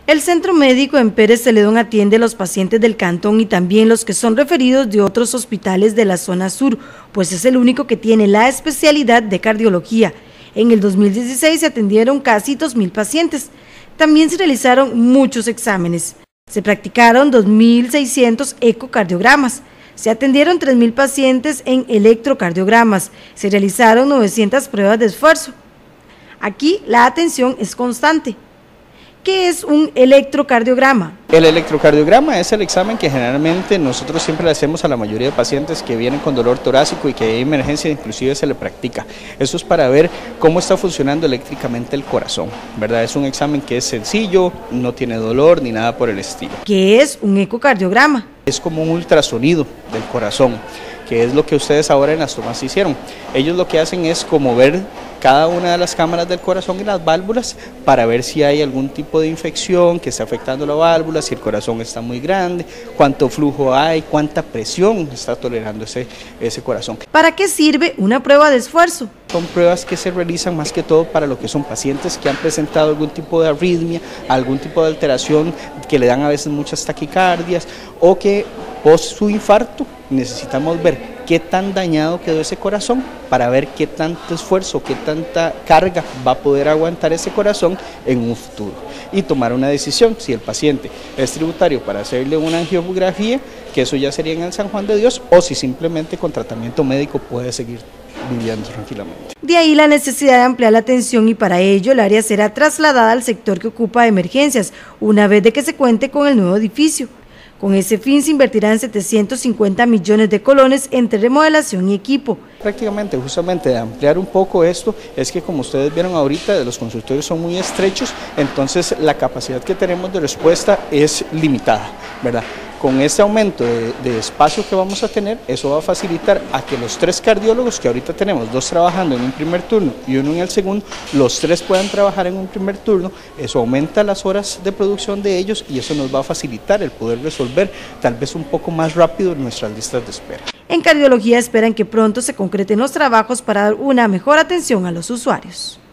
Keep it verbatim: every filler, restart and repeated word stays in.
El centro médico en Pérez Celedón atiende a los pacientes del cantón y también los que son referidos de otros hospitales de la zona sur, pues es el único que tiene la especialidad de cardiología. En el dos mil dieciséis se atendieron casi dos mil pacientes. También se realizaron muchos exámenes. Se practicaron dos mil seiscientos ecocardiogramas. Se atendieron tres mil pacientes en electrocardiogramas. Se realizaron novecientas pruebas de esfuerzo. Aquí la atención es constante. ¿Qué es un electrocardiograma? El electrocardiograma es el examen que generalmente nosotros siempre le hacemos a la mayoría de pacientes que vienen con dolor torácico y que hay emergencia, inclusive se le practica. Eso es para ver cómo está funcionando eléctricamente el corazón, ¿verdad? Es un examen que es sencillo, no tiene dolor ni nada por el estilo. ¿Qué es un ecocardiograma? Es como un ultrasonido del corazón, que es lo que ustedes ahora en las tomas hicieron. Ellos lo que hacen es como ver cada una de las cámaras del corazón y las válvulas para ver si hay algún tipo de infección que está afectando la válvula, si el corazón está muy grande, cuánto flujo hay, cuánta presión está tolerando ese, ese corazón. ¿Para qué sirve una prueba de esfuerzo? Son pruebas que se realizan más que todo para lo que son pacientes que han presentado algún tipo de arritmia, algún tipo de alteración que le dan a veces muchas taquicardias o que post su infarto necesitamos ver qué tan dañado quedó ese corazón para ver qué tanto esfuerzo, qué tanta carga va a poder aguantar ese corazón en un futuro y tomar una decisión si el paciente es tributario para hacerle una angiografía, que eso ya sería en el San Juan de Dios, o si simplemente con tratamiento médico puede seguir viviendo tranquilamente. De ahí la necesidad de ampliar la atención y para ello el área será trasladada al sector que ocupa emergencias una vez de que se cuente con el nuevo edificio. Con ese fin se invertirán setecientos cincuenta millones de colones entre remodelación y equipo. Prácticamente, justamente de ampliar un poco esto, es que como ustedes vieron ahorita, los consultorios son muy estrechos, entonces la capacidad que tenemos de respuesta es limitada, ¿verdad? Con este aumento de, de espacio que vamos a tener, eso va a facilitar a que los tres cardiólogos que ahorita tenemos, dos trabajando en un primer turno y uno en el segundo, los tres puedan trabajar en un primer turno, eso aumenta las horas de producción de ellos y eso nos va a facilitar el poder resolver tal vez un poco más rápido nuestras listas de espera. En cardiología esperan que pronto se concreten los trabajos para dar una mejor atención a los usuarios.